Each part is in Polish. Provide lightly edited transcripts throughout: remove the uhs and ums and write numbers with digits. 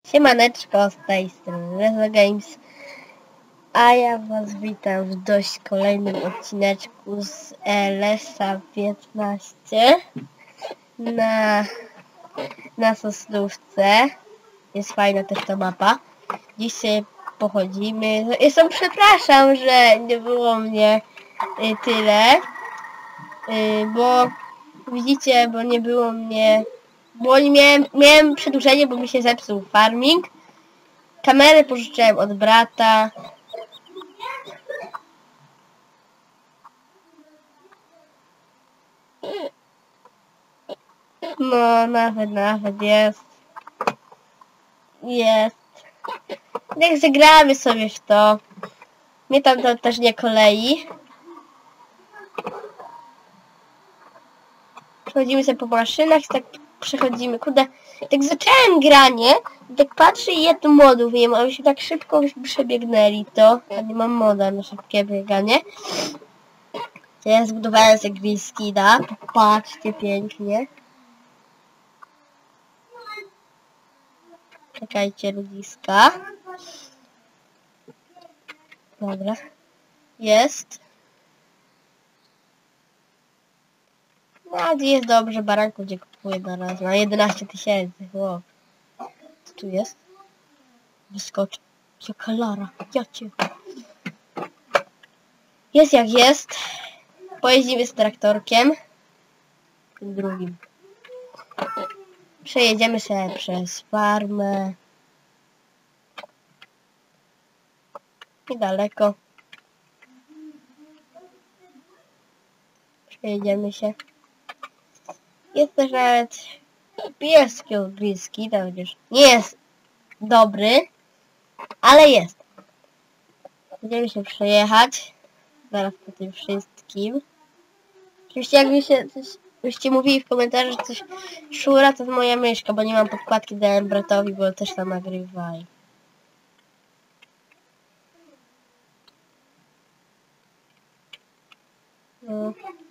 Siemaneczko, z tej strony Rezo Games, a ja was witam w dość kolejnym odcineczku z LS-a 15 na Sosnówce. Jest fajna też ta mapa. Dzisiaj pochodzimy. Zresztą przepraszam, że nie było mnie tyle, bo widzicie, bo nie było mnie, bo nie miałem przedłużenie, bo mi się zepsuł farming. Kamerę pożyczyłem od brata. No, nawet jest. Jest. Jak zagramy sobie w to. Mnie tam to też nie kolei. Przechodzimy sobie po maszynach i tak przechodzimy. Kurde, tak zacząłem granie i tak patrzę i ja tu modów nie mam, się tak szybko przebiegnęli to. Ja nie mam moda na szybkie bieganie. Ja zbudowałem sobie green skina. Patrzcie pięknie. Czekajcie, ludziska. Dobra. Jest. No, jest dobrze, baranku gdzie kupuję na raz. Na 11 000. Wow. Co tu jest? Wyskocz. Jaka lara. Ja cię. Jest jak jest. Pojeździmy z traktorkiem. Tym drugim. Przejedziemy sobie przez farmę. Niedaleko. Przejedziemy się. Jest też nawet pieski bliski, to chociaż nie jest dobry, ale jest. Będziemy się przejechać. Zaraz po tym wszystkim. Oczywiście jakby się coś, byście mówili w komentarzu, że coś szura, to jest moja myszka, bo nie mam podkładki, dałem bratowi, bo też tam nagrywaj. No.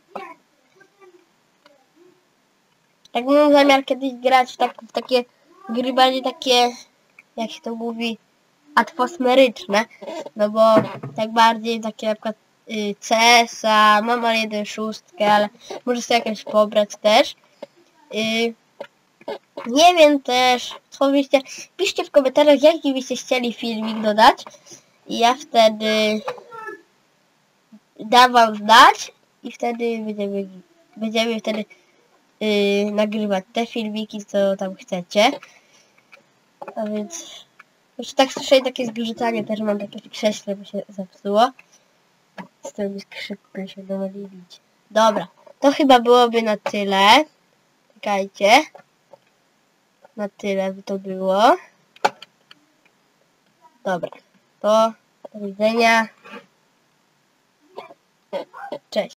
Tak mam zamiar kiedyś grać w takie gry bardziej takie, jak się to mówi, atmosferyczne, no bo tak bardziej takie na przykład CS-a, mam ale 1.6, ale może sobie jakieś pobrać też. Nie wiem też, co byście, piszcie w komentarzach, jaki byście chcieli filmik dodać i ja wtedy dam wam znać i wtedy będziemy wtedy nagrywać te filmiki, co tam chcecie. A więc już tak słyszę takie zgrzytanie, też mam takie krześle, bo się zepsuło. Z tym szybko się domylić. Dobra, to chyba byłoby na tyle. Czekajcie. Na tyle by to było. Dobra, to do widzenia. Cześć.